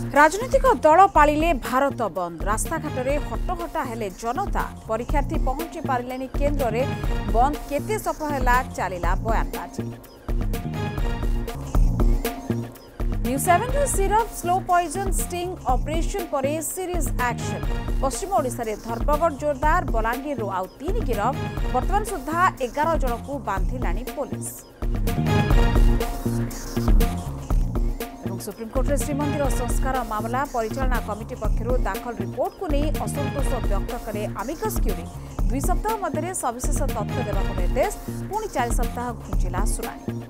राजनीतिक दल पालिले भारत बंद रास्ताघाट में हटहटा हेले जनता परीक्षार्थी पहुंची पारे केन्द्र में बंद केते सफल है चलला बयानबाजी। News seven syrup slow poison sting operation पर सीरीज एक्शन। पश्चिम ओडिशा रे धरपकड़ जोरदार बलांगीर आउ 3 गिरफ वर्तमान सुधा 11 जन को बांधिलानी पुलिस। सुप्रीम कोर्ट श्रीमंदिर संस्कार मामला परिचालना कमिटी पक्षर दाखल रिपोर्ट को नहीं असंतोष व्यक्त कले अमिकस क्यूरी। 2 सप्ताह मध्य सविशेष तथ्य देवाक निर्देश पुणी 4 सप्ताह घुंचिला शुणाणी।